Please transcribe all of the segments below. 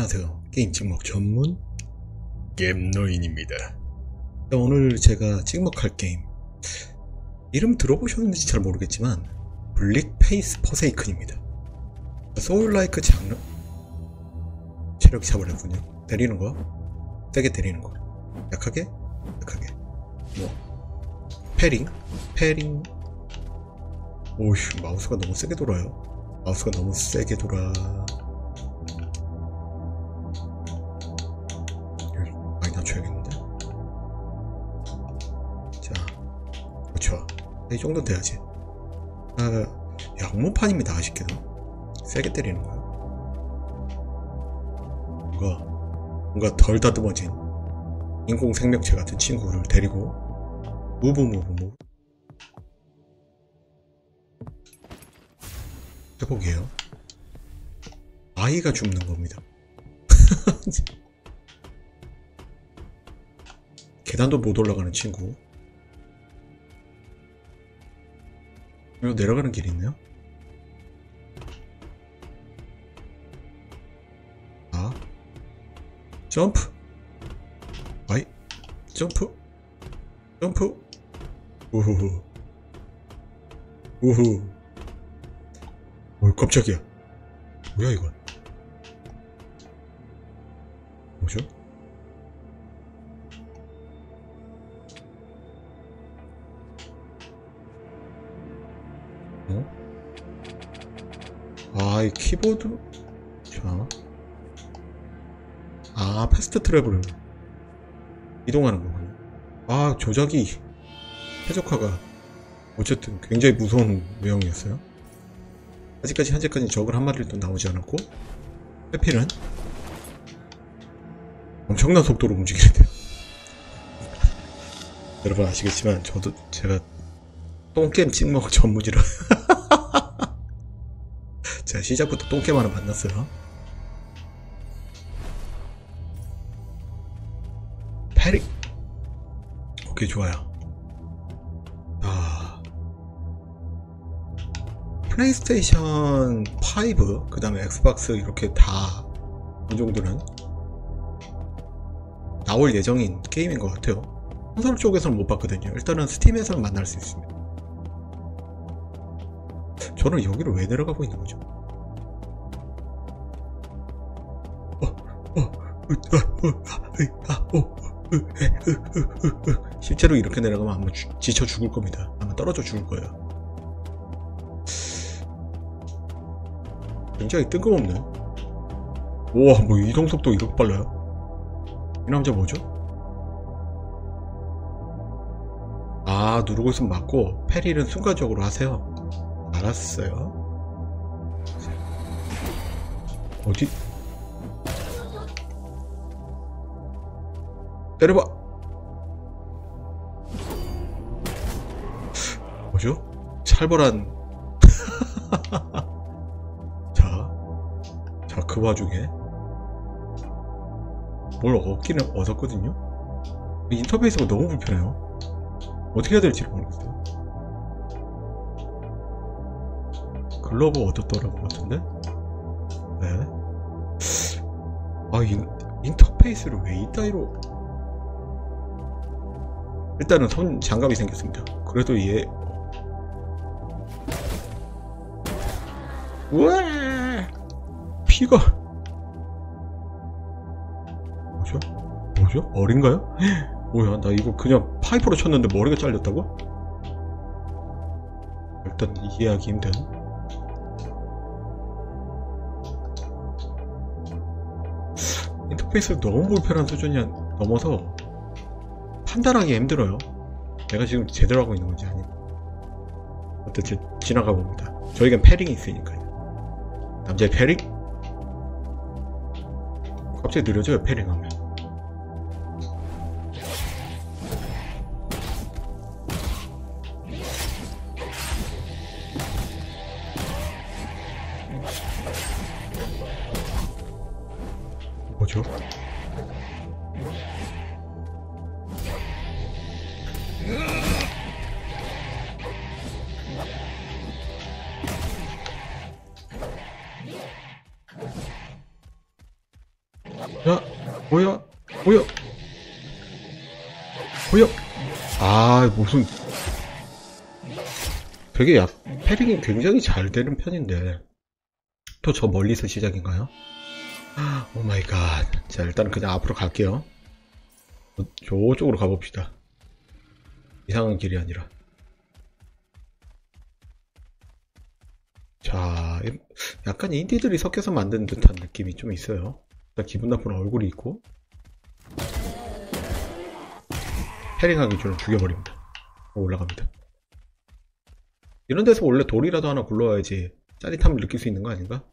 안녕하세요. 게임 찍먹 전문 겜노인입니다. 오늘 제가 찍먹할 게임 이름 들어보셨는지 잘 모르겠지만 블릭 페이스 포세이큰입니다. 소울라이크 장르 체력이 차버렸군요. 때리는 거 세게 때리는 거 약하게 뭐 패링 오휴 마우스가 너무 세게 돌아요. 마우스가 너무 세게 돌아. 많이 낮춰야겠는데. 자 그렇죠. 이 정도는 돼야지. 양모판입니다. 아쉽게도 세게 때리는 거야. 뭔가 덜 다듬어진 인공 생명체 같은 친구를 데리고 무브 회복이에요. 아이가 죽는 겁니다. 계단도 못 올라가는 친구. 이거 내려가는 길이 있네요. 아 점프 아이 점프 우후 깜짝이야. 뭐야 이건. 뭐죠? 이 키보드. 자, 패스트 트래블을 이동하는 거군요. 조작이 최적화가 어쨌든 굉장히 무서운 외형이었어요. 아직까지 현재까지 적을 한 마리도 나오지 않았고 해필은 엄청난 속도로 움직이는데요. 여러분 아시겠지만 제가 똥게임 찍먹 전문이라 제가 시작부터 똥게임 하나 만났어요. 패릭. 오케이 좋아요. 플레이스테이션 5, 그 다음에 엑스박스 이렇게 다 이 정도는 나올 예정인 게임인 것 같아요. 콘솔 쪽에서는 못 봤거든요. 일단은 스팀에서는 만날 수 있습니다. 저는 여기로 왜 내려가고 있는 거죠? 실제로 이렇게 내려가면 아마 지쳐 죽을 겁니다. 아마 떨어져 죽을 거예요. 굉장히 뜬금없네. 우와, 뭐 이동속도 이렇게 빨라요? 이 남자 뭐죠? 누르고 있으면 맞고 패리는 순간적으로 하세요. 알았어요. 어디? 때려봐. 뭐죠? 살벌한. 자, 그 와중에 뭘 얻기는 얻었거든요? 인터페이스가 너무 불편해요. 어떻게 해야 될지 모르겠어요. 글러브 얻었더라고 같은데? 네. 인터페이스를 왜 이따위로. 일단은 손 장갑이 생겼습니다. 그래도 얘 우와 피가 뭐죠? 어린가요? 뭐야, 나 이거 그냥 파이프로 쳤는데 머리가 잘렸다고? 일단 이해하기 힘든. 인터페이스가 너무 불편한 수준이 넘어서 판단하기 힘들어요. 내가 지금 제대로 하고 있는 건지 아니면. 어쨌든 지나가 봅니다. 저희겐 패링이 있으니까요. 남자의 패링? 갑자기 느려져요, 패링하면. 뭐죠? 뭐야? 뭐야? 뭐야? 아, 무슨. 되게 패링이 굉장히 잘 되는 편인데. 또 저 멀리서 시작인가요? 오 마이 갓. 자, 일단 그냥 앞으로 갈게요. 저쪽으로 가봅시다. 이상한 길이 아니라. 자, 약간 인디들이 섞여서 만든 듯한 느낌이 좀 있어요. 일단 기분 나쁜 얼굴이 있고. 패링하기 전에 죽여버립니다. 올라갑니다. 이런 데서 원래 돌이라도 하나 굴러와야지 짜릿함을 느낄 수 있는 거 아닌가?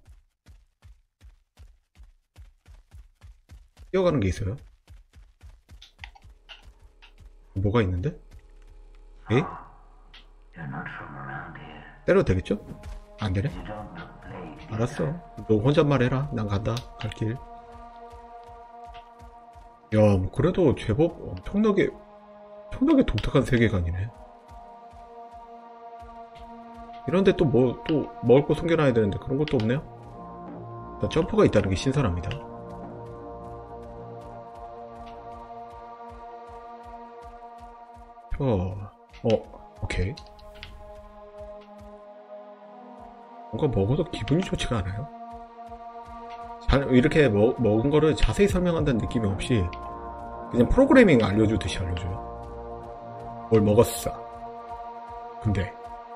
뛰어가는 게 있어요. 뭐가 있는데? 에? 때려도 되겠죠? 안 되네? 알았어. 너 혼잣말 해라. 난 간다. 갈 길. 야, 뭐 그래도 제법 엄청나게 독특한 세계관이네. 이런데 또 먹을 거 숨겨놔야 되는데 그런 것도 없네요? 일단 점퍼가 있다는 게 신선합니다. 오케이. 뭔가 먹어도 기분이 좋지가 않아요. 이렇게 먹은 거를 자세히 설명한다는 느낌이 없이 그냥 프로그래밍 알려주듯이 알려줘요. 뭘 먹었어. 근데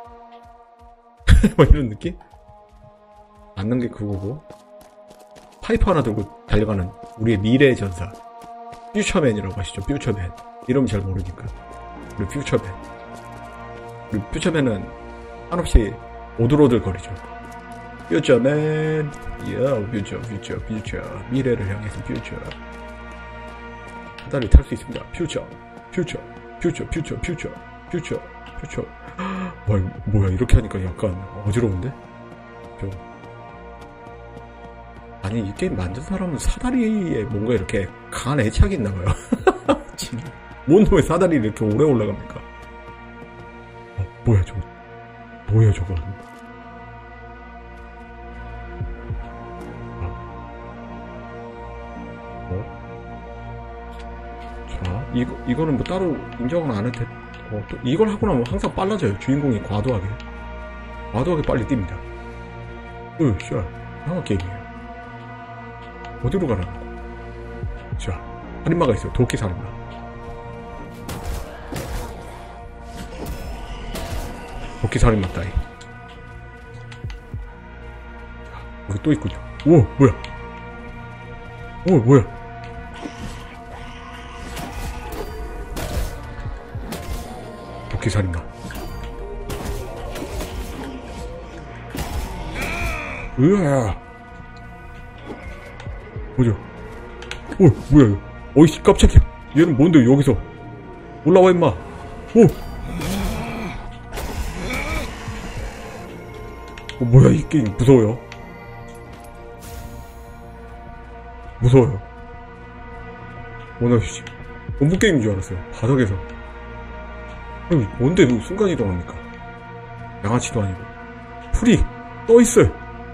뭐 이런 느낌? 맞는 게 그거고. 파이프 하나 들고 달려가는 우리의 미래의 전사 퓨처맨이라고 하시죠. 퓨처맨. 이름 잘 모르니까 우리 퓨처맨. 우리 퓨처맨은 한없이 오들오들거리죠. 퓨처맨. 퓨처. 미래를 향해서 퓨처. 사다리 탈 수 있습니다. 퓨처. 뭐야, 이렇게 하니까 약간 어지러운데? 아니, 이 게임 만든 사람은 사다리에 뭔가 이렇게 강한 애착이 있나봐요. 뭔 놈의 사다리를 이렇게 오래 올라갑니까? 뭐야, 저거. 자, 이거는 뭐 따로 인정은 안 해도 돼. 또 이걸 하고 나면 항상 빨라져요. 주인공이 과도하게 빨리 뜁니다. 이상한 게임이에요. 어디로 가라고? 자, 살인마가 있어요. 도끼 살인마. 도끼 살인마 따위. 여기 또 있군요. 뭐야? 도끼 살인마. 으아. 뭐죠? 뭐야, 이거. 어이씨, 깜짝이야. 얘는 뭔데, 여기서. 올라와, 임마. 뭐야, 이 게임. 무서워요. 나, 공포 게임인 줄 알았어요. 바닥에서. 뭔데, 순간이동합니까? 양아치도 아니고. 풀이 떠있어요.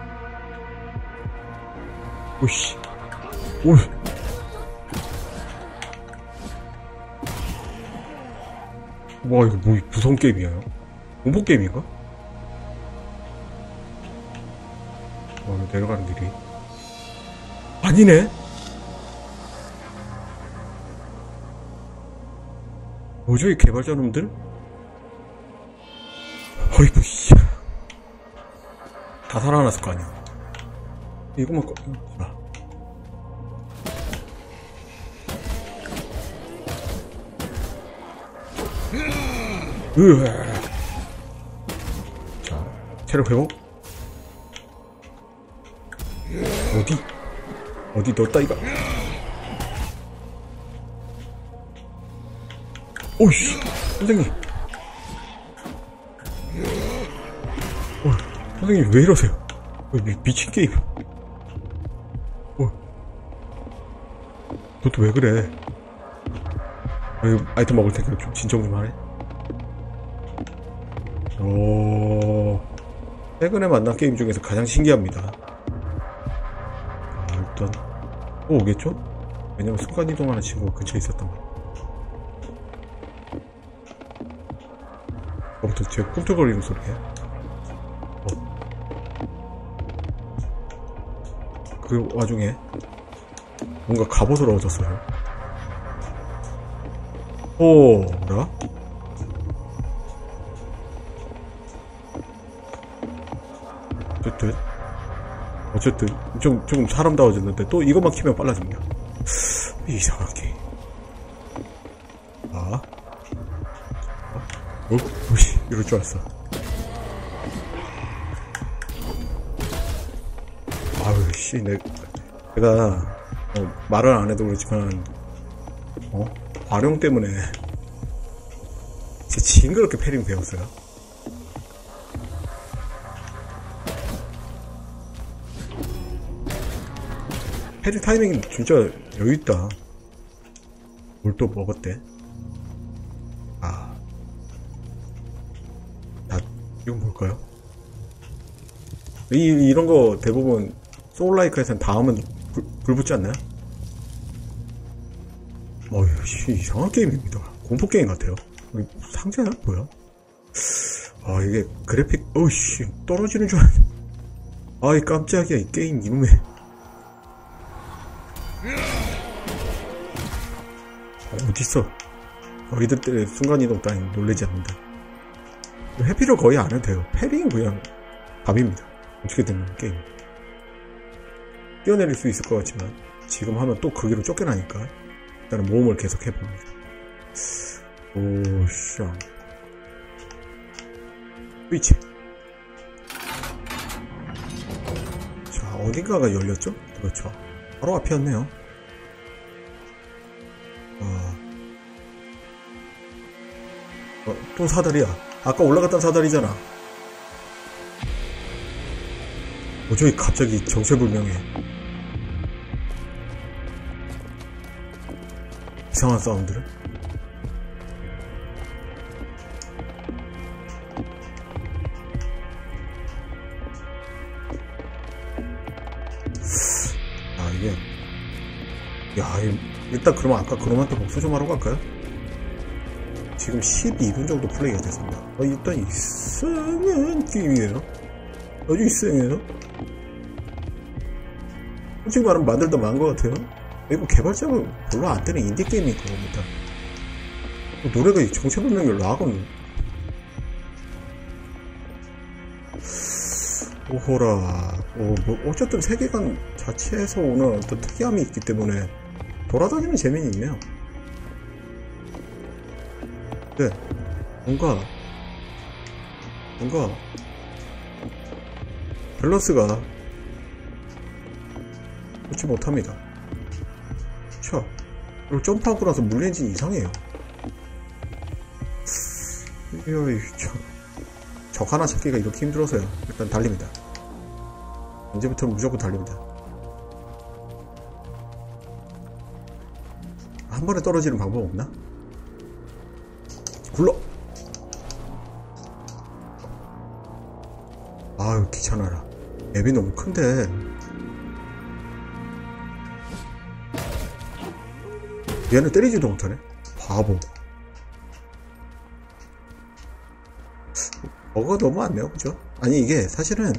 오이씨. 와, 이거 뭐 무서운 게임이야? 공포 게임인가? 내려가는 길이 아니네? 뭐죠, 이 개발자놈들? 어이구, 씨. 다 살아났을 거 아니야. 이거만 자, 체력 회복. 어디 넣었다 이거. 오이씨, 선생님. 선생님 왜 이러세요? 미친 게임. 너 또 왜 그래? 아이템 먹을 테니까 좀 진정 좀 하네. 최근에 만난 게임 중에서 가장 신기합니다. 일단 오겠죠? 왜냐면 순간이동하는 친구가 근처에 있었단 말이야. 거부터 제 꿈틀거리는 소리야. 그 와중에 뭔가 갑옷을 얻었어요. 오, 뭐라? 어쨌든 좀 사람다워졌는데 또 이것만 키면 빨라집니다. 이상하게. 이럴 줄 알았어. 아유, 씨, 내가 말을 안 해도 그렇지만 활용 때문에 제 징그럽게 패링 배웠어요. 패링 타이밍이 진짜 여유있다. 뭘 또 먹었대? 이건 뭘까요? 이런 거 대부분 소울라이크에선 닿으면 불 붙지 않나요? 이상한 게임입니다. 공포게임 같아요. 상자야? 뭐야? 이게 그래픽, 떨어지는 줄 알았네. 이 깜짝이야, 이 게임 이놈의. 어딨어? 너희들 때문에 순간이동 따위 놀라지 않는다. 회피를 거의 안 해도 돼요. 패링은 그냥 밥입니다. 어떻게 되는 게임. 뛰어내릴 수 있을 것 같지만 지금 하면 또 거기로 쫓겨나니까 일단은 모험을 계속 해봅니다. 오샹 스위치. 자, 어딘가가 열렸죠? 그렇죠. 바로 앞이었네요. 또 사다리야. 아까 올라갔던 사다리잖아. 저기 갑자기 정체불명의 이상한 사운드를? 일단 그러면 아까 그놈한테 복수 좀 하러 갈까요? 지금 12분 정도 플레이가 됐습니다. 일단 이상한 게임이에요. 아주 이상해요. 솔직히 말하면 만들다 망한 것 같아요. 이거 개발자가 별로 안 되는 인디게임인 겁니다. 노래가 정체불명의 락은 오호라. 어쨌든 세계관 자체에서 오는 어떤 특이함이 있기 때문에 돌아다니는 재미는 있네요. 네, 뭔가 밸런스가 좋지 못합니다. 자, 그리고 점프하고 나서 물레인진이 이상해요. 적 하나 찾기가 이렇게 힘들어서요. 일단 달립니다. 이제부터 무조건 달립니다. 한 번에 떨어지는 방법 없나? 굴러! 아유, 귀찮아라. 맵이 너무 큰데. 얘는 때리지도 못하네? 바보. 버거가 너무 많네요, 그죠? 아니, 이게 사실은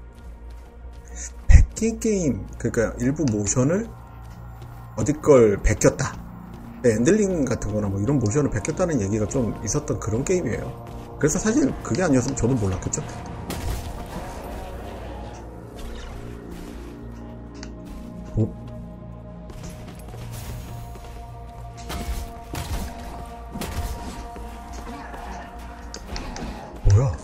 베낀 게임, 그러니까 일부 모션을 어디 걸 베꼈다. 엔들링 같은 거나 뭐 이런 모션을 베꼈다는 얘기가 좀 있었던 그런 게임이에요. 그래서 사실 그게 아니었으면 저도 몰랐겠죠? 뭐야?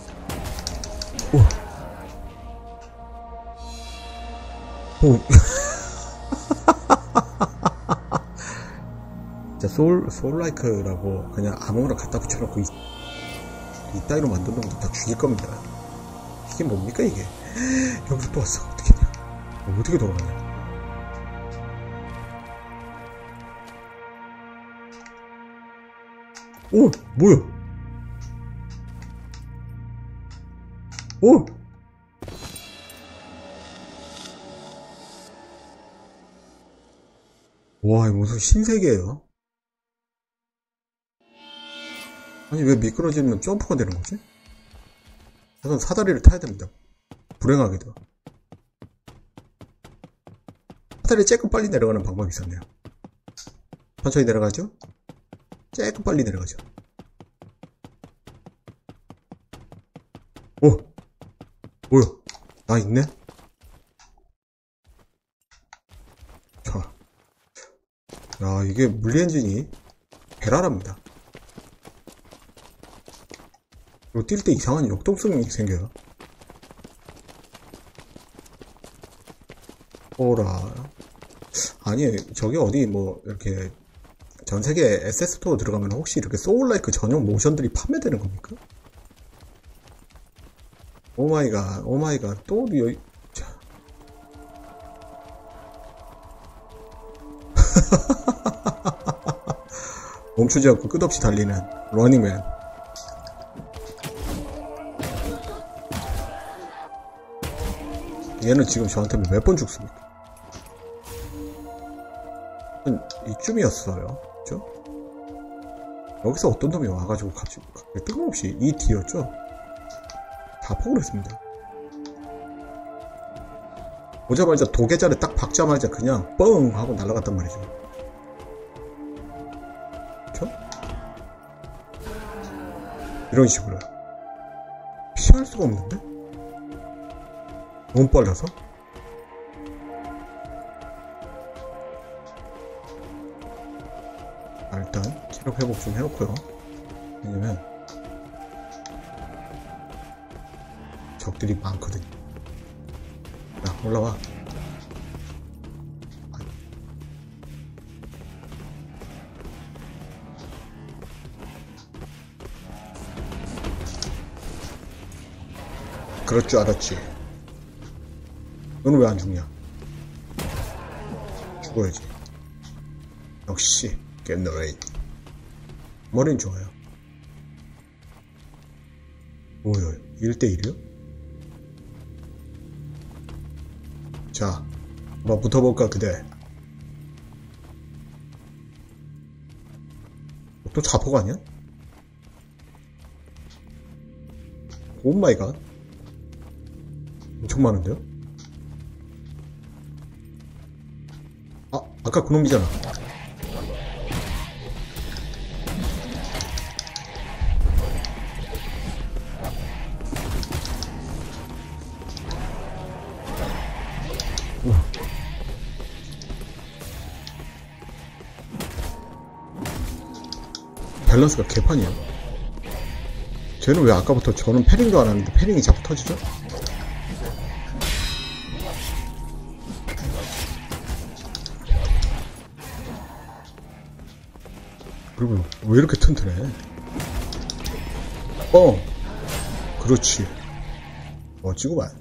소울라이크라고 그냥 아무거나 갖다 붙여놓고 이따위로 만든 놈도 다 죽일 겁니다. 이게 뭡니까 이게? 여기서 또 왔어. 어떻게 했냐? 어떻게 돌아가냐? 오! 뭐야? 오! 오! 와, 이거 무슨 신세계예요? 아니, 왜 미끄러지면 점프가 되는 거지? 우선 사다리를 타야 됩니다. 불행하게도. 사다리 조금 빨리 내려가는 방법이 있었네요. 천천히 내려가죠? 조금 빨리 내려가죠. 오! 뭐야? 나 있네? 자. 야, 이게 물리 엔진이 베라랍니다. 이거 뛸 때 이상한 역동성이 생겨요. 오라. 아니, 저기 어디 뭐, 이렇게, 전 세계 SS 스토어 들어가면 혹시 이렇게 소울라이크 전용 모션들이 판매되는 겁니까? 오마이갓, 오마이갓, 또, 자. 멈추지 않고 끝없이 달리는 러닝맨. 얘는 지금 저한테 몇 번 죽습니까? 이쯤이었어요. 그죠? 여기서 어떤 놈이 와가지고 갑자기 뜬금없이 ET였죠? 다 폭을 했습니다. 오자마자 도계자를 딱 박자마자 그냥 뻥 하고 날아갔단 말이죠. 그쵸? 이런 식으로요. 피할 수가 없는데? 너무 빨라서? 일단 체력 회복 좀 해놓고요. 왜냐면 적들이 많거든. 야, 올라와. 그럴 줄 알았지. 너는 왜 안 죽냐? 죽어야지. 역시 겟너레이. 머리는 좋아요. 뭐야, 1대1이요? 자, 한번 붙어볼까 그대. 또 자포가 아니야? 오마이갓. 엄청 많은데요? 아, 아까 그놈이잖아. 밸런스가 개판이야. 쟤는 왜 아까부터 저는 패링도 안 하는데 패링이 자꾸 터지죠? 그리고 왜 이렇게 튼튼해? 그렇지. 멋지구만.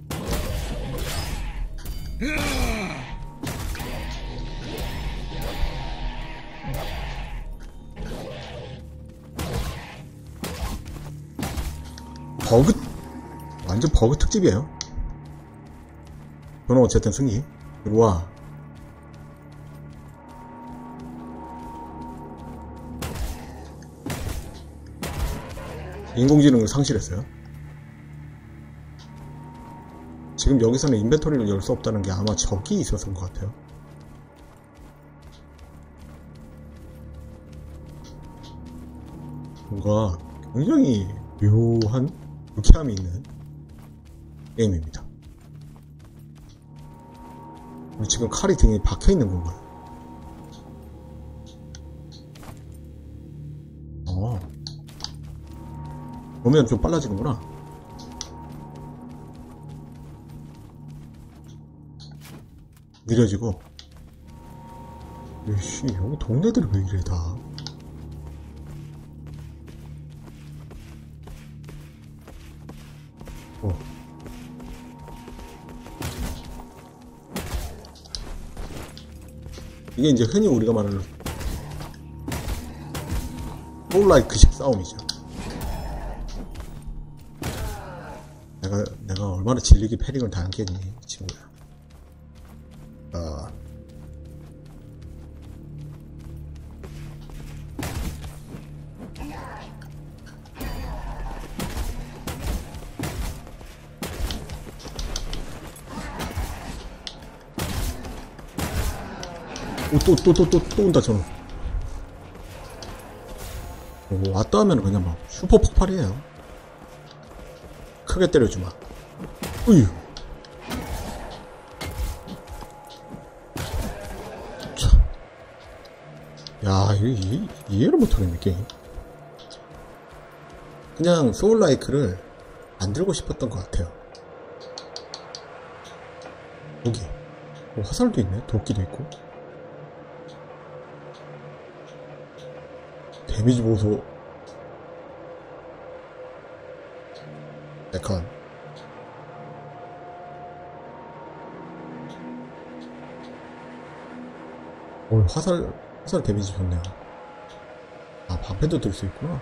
버그, 완전 버그 특집이에요. 저는 어쨌든 승리. 이리와. 인공지능을 상실했어요. 지금 여기서는 인벤토리를 열 수 없다는 게 아마 적이 있어서인 것 같아요. 뭔가 굉장히 묘한 유쾌함이 있는 게임입니다. 지금 칼이 등에 박혀있는 건가요? 보면 좀 빨라지는구나. 느려지고. 에이씨, 여기 동네들이 왜 이래 다. 이게 이제 흔히 우리가 말하는 소울라이크식 싸움이죠. 내가 얼마나 질리게 패링을 당했겠니, 친구야. 또 온다, 저는. 왔다 하면 그냥 막 슈퍼 폭발이에요. 크게 때려주마. 으유. 야, 이해를 못하겠네, 게임. 그냥 소울라이크를 안 들고 싶었던 것 같아요. 여기. 화살도 있네. 도끼도 있고. 데미지 보소. 약간. 화살 데미지 좋네요. 아, 방패도 들 수 있구나.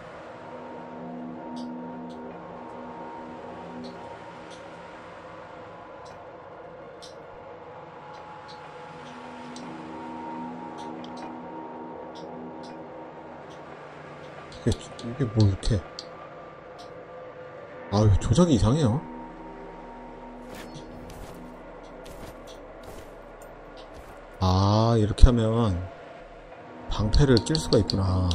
이게 뭐 이렇게. 아유, 조작이 이상해요. 아, 이렇게 하면 방패를 낄 수가 있구나.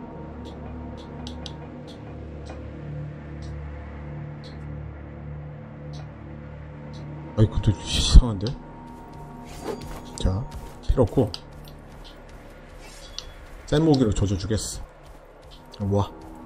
아이, 그것도 이상한데? 자, 필요 없고 센 무기로 조져주겠어. 와.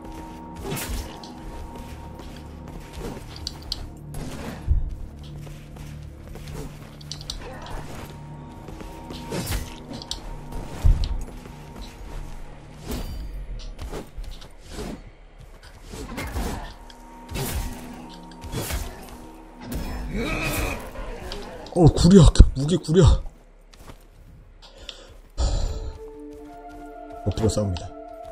구려. 무기 구려. 엎드려 싸웁니다.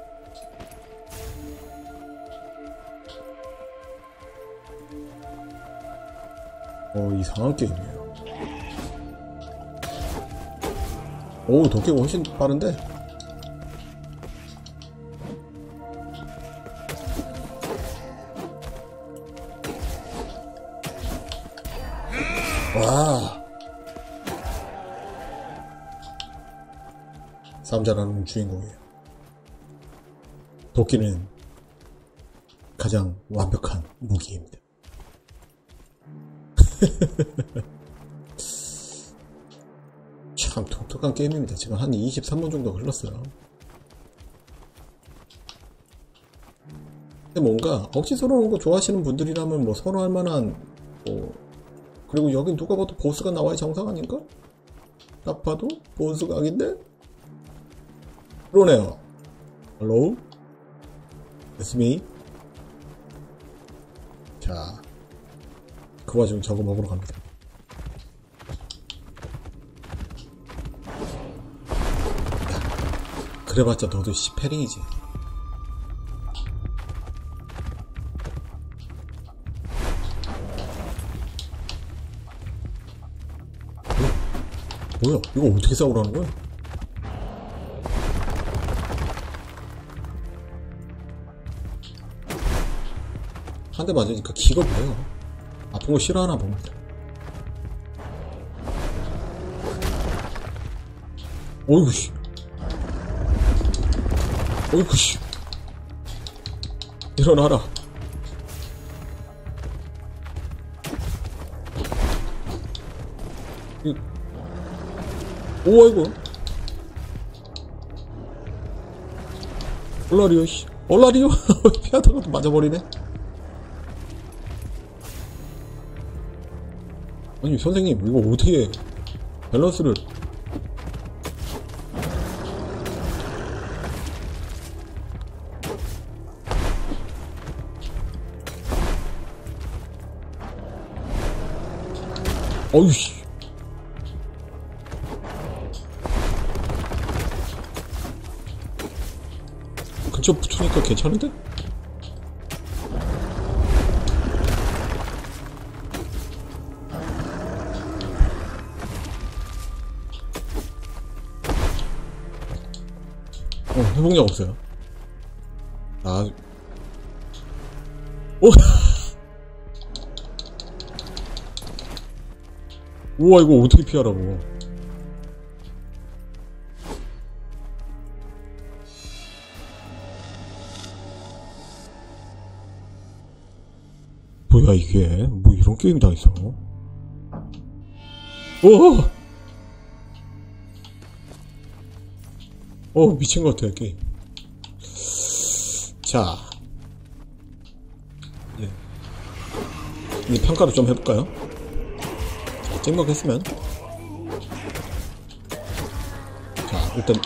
이상한 게임이에요. 오, 도끼가 훨씬 빠른데? 와. 싸움 잘하는 주인공이에요. 도끼는 가장 완벽한 무기입니다. 참 독특한 게임입니다. 지금 한 23분 정도 흘렀어요. 근데 뭔가 억지 서러운 거 좋아하시는 분들이라면 뭐 선호할 만한 그리고 여긴 누가 봐도 보스가 나와야 정상 아닌가? 딱 봐도 보스가 아닌데? 그러네요. Hello? It's me? 자, 그 와중에 저거 먹으러 갑니다. 그래봤자 너도 패링이지. 뭐야? 이거 어떻게 싸우라는 거야? 한 대 맞으니까 기가 봐요. 아픈 거 싫어하나 봅니다. 어이구 씨. 어이구 씨. 일어나라. 오, 아이고. 올라리오 씨. 올라리오. 피하다가도 맞아버리네. 아니 선생님 이거 어떻게 밸런스를. 어이씨. 근처 붙으니까 괜찮은데? 회복력 없어요. 아, 오, 우와 이거 어떻게 피하라고? 뭐야 이게? 뭐 이런 게임이 다 있어? 미친 것 같아 게임. 자, 이제 평가를 좀 해볼까요? 찍먹했으면, 자 일단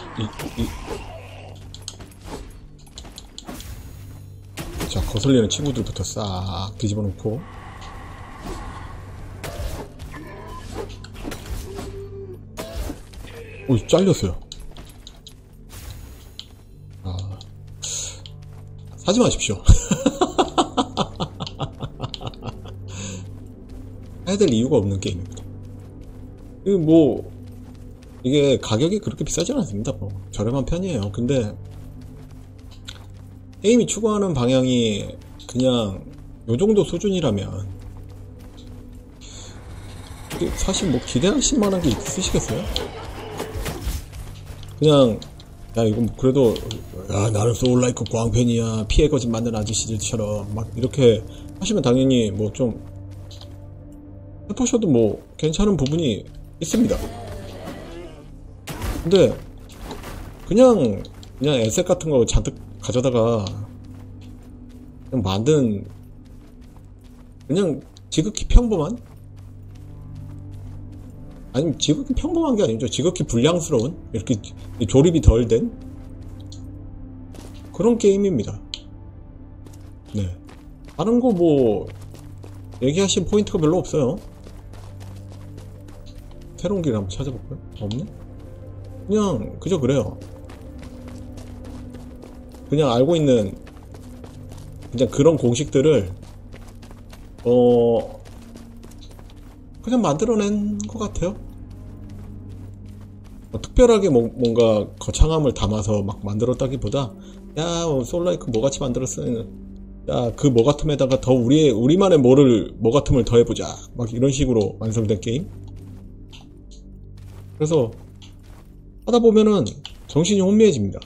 자, 거슬리는 친구들부터 싹 뒤집어 놓고, 잘렸어요. 사지 마십시오. 해야 될 이유가 없는 게임입니다. 이게 가격이 그렇게 비싸진 않습니다. 저렴한 편이에요. 근데 게임이 추구하는 방향이 그냥 요정도 수준이라면 사실 기대하실 만한 게 있으시겠어요? 그냥 야 이거 그래도 야 나는 소울라이크 광팬이야, 피해 거짓 만든 아저씨들처럼 막 이렇게 하시면 당연히 좀 해보셔도 괜찮은 부분이 있습니다. 근데 그냥 에셋 같은 거 잔뜩 가져다가 그냥 만든 그냥 지극히 평범한, 아니 지극히 평범한 게 아니죠. 지극히 불량스러운, 이렇게 조립이 덜 된 그런 게임입니다. 네, 다른 거 얘기하신 포인트가 별로 없어요. 새로운 길 한번 찾아볼까요? 없네? 그냥 그저 그래요. 그냥 알고 있는 그냥 그런 공식들을 그냥 만들어낸 것 같아요. 특별하게 뭔가 거창함을 담아서 막 만들었다기보다 야 소울라이크 뭐같이 만들었어, 야 그 뭐같음에다가 더 우리만의 뭐같음을 더해보자, 막 이런 식으로 완성된 게임. 그래서 하다보면은 정신이 혼미해집니다.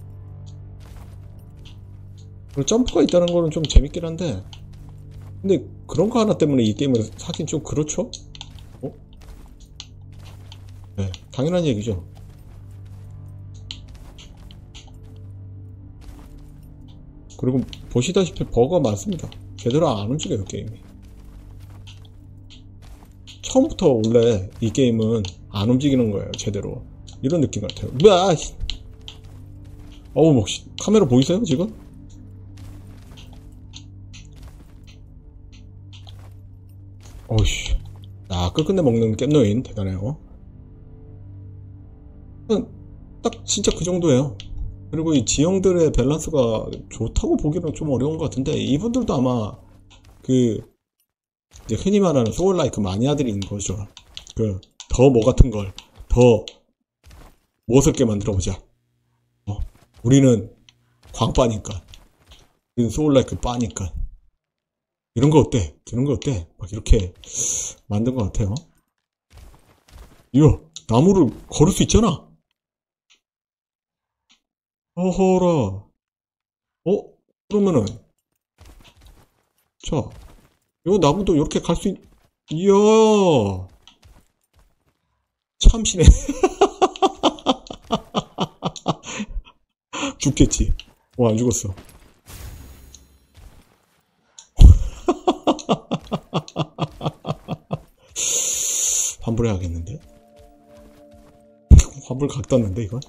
그리고 점프가 있다는 거는 좀 재밌긴 한데, 근데 그런 거 하나 때문에 이 게임을 사긴 좀 그렇죠? 네, 당연한 얘기죠. 그리고 보시다시피 버거가 많습니다. 제대로 안 움직여요 게임이. 처음부터 원래 이 게임은 안 움직이는 거예요 제대로. 이런 느낌 같아요. 뭐야? 카메라 보이세요 지금? 어이씨, 끝끝내 먹는 깻노인 대단해요. 딱 진짜 그 정도예요. 그리고 이 지형들의 밸런스가 좋다고 보기는 좀 어려운 것 같은데, 이분들도 아마 이제 흔히 말하는 소울라이크 마니아들인 거죠. 더 같은 걸 더 무섭게 만들어보자. 우리는 광빠니까, 우리는 소울라이크 빠니까, 이런 거 어때? 막 이렇게 만든 것 같아요. 이거 나무를 걸을 수 있잖아. 어허라. 그러면은 자, 요 나무도 이렇게 갈 수 이야, 참시네. 죽겠지. 안 죽었어. 환불해야겠는데? 환불 각떴는데 이건?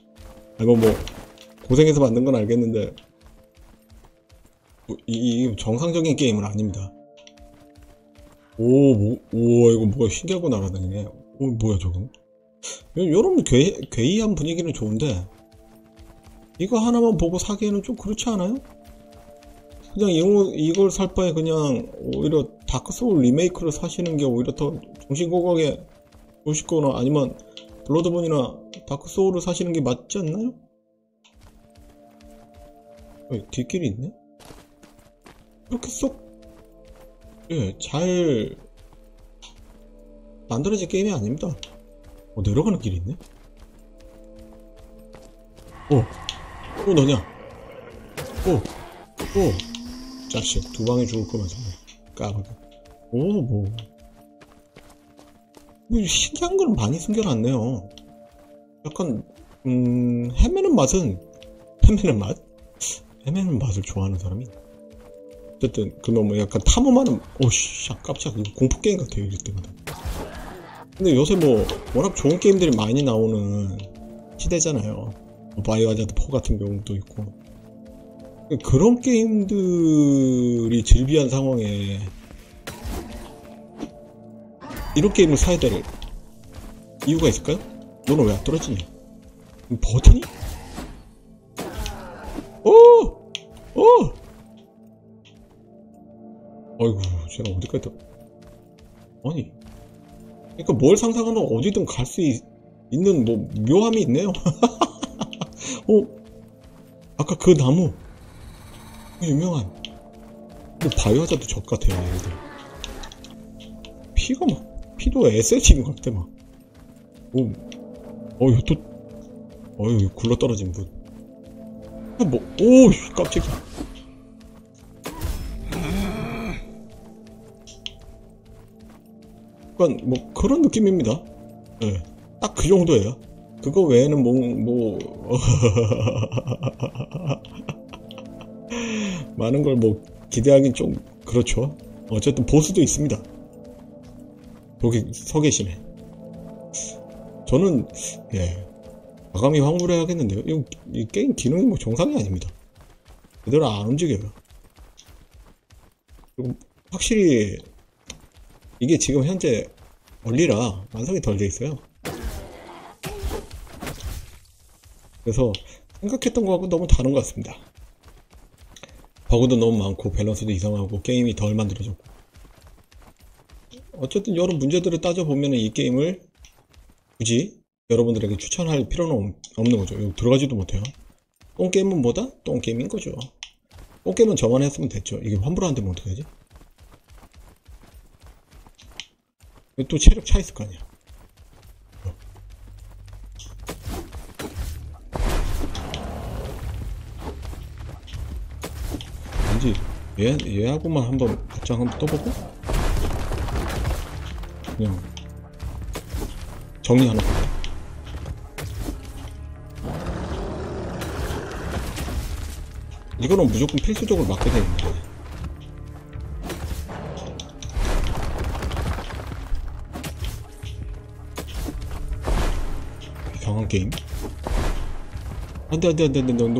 고생해서 만든 건 알겠는데 이 정상적인 게임은 아닙니다. 이거 뭐가 신기하고 날아다니네. 뭐야 저거? 여러분 괴이한 분위기는 좋은데 이거 하나만 보고 사기에는 좀 그렇지 않아요? 그냥 이걸 살 바에 그냥 오히려 다크소울 리메이크를 사시는 게 오히려 더 정신건강에 좋으시거나, 아니면 블러드본이나 다크소울을 사시는 게 맞지 않나요? 뒷길이 있네? 그렇게 잘 만들어진 게임이 아닙니다. 내려가는 길이 있네? 너냐? 자식, 두 방에 죽을 거면 정말. 까마귀. 뭐 신기한 걸 많이 숨겨놨네요. 약간 헤매는 맛을 좋아하는 사람이. 어쨌든 그놈은 약간 탐험하는. 오씨 깜짝. 이거 공포 게임 같아요 이럴 때마다. 근데 요새 뭐 워낙 좋은 게임들이 많이 나오는 시대잖아요. 바이오하자드 4 같은 경우도 있고. 그런 게임들이 즐비한 상황에 이런 게임을 사야 될 이유가 있을까요? 너는 왜 안 떨어지냐? 버튼이? 아이고, 제가 어디까지 아니. 그러니까 뭘 상상하면 어디든 갈 수 있는 뭐 묘함이 있네요. 아까 그 나무. 유명한. 뭐 바이오하자드 적 같아요, 얘들. 피도 SL인 것 같아, 막. 굴러 떨어진 분. 깜짝이야. 약간, 뭐, 그런 느낌입니다. 네. 딱 그 정도예요. 그거 외에는 많은 걸 기대하긴 좀, 그렇죠. 어쨌든 보스도 있습니다. 거기 서 계시네. 저는, 과감히 황홀해야겠는데요. 이 게임 기능이 정상이 아닙니다. 그대로 안 움직여요. 그리고 확실히, 이게 지금 현재 얼리라 완성이 덜 돼 있어요. 그래서 생각했던 거하고 너무 다른 것 같습니다. 버그도 너무 많고 밸런스도 이상하고 게임이 덜 만들어졌고. 어쨌든 여러 문제들을 따져보면 이 게임을 굳이 여러분들에게 추천할 필요는 없는 거죠. 여기 들어가지도 못해요. 똥게임은 뭐다? 똥게임인 거죠. 똥게임은 저만 했으면 됐죠. 이게 환불 안 되면 어떡하지? 또 체력 차 있을 거 아니야. 왠지 얘하고만 한번 복장 한번 떠보고 그냥 정리하는 거야. 이거는 무조건 필수적으로 맞게 되는데. 이상한 게임. 안돼 너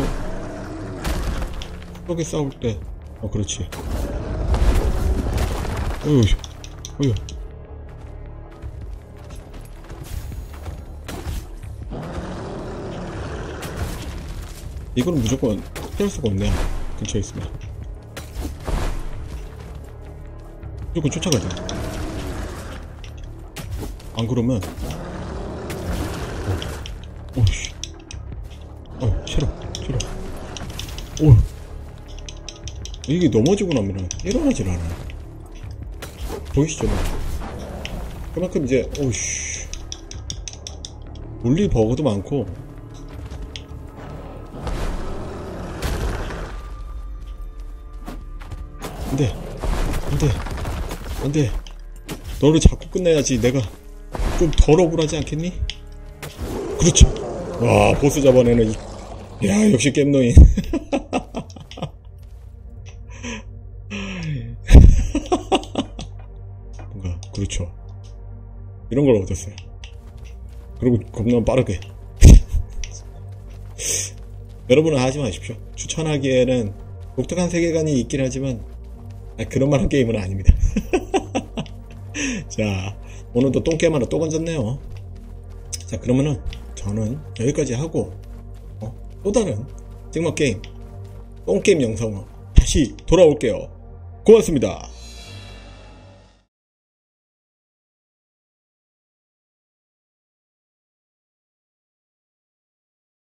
구석에 싸울 때 그렇지. 어휴 이거는 무조건 피할 수가 없네. 근처에 있으면 무조건 쫓아가야 돼. 안 그러면 오씨 싫어 이게 넘어지고 나면은 일어나질 않아. 보이시죠? 그만큼 이제 물리 버그도 많고. 안돼 너를 자꾸 끝내야지 내가 좀 덜 억울하지 않겠니? 그렇죠. 와 보스 잡아내는 야 역시 겜노인. 뭔가 그렇죠. 이런 걸 얻었어요. 그리고 겁나 빠르게. 여러분은 하지 마십시오. 추천하기에는 독특한 세계관이 있긴 하지만 그런 만한 게임은 아닙니다. 자 오늘도 똥게임 하나 또 건졌네요. 자 그러면은 저는 여기까지 하고 또 다른 찍먹게임 똥게임 영상으로 다시 돌아올게요. 고맙습니다.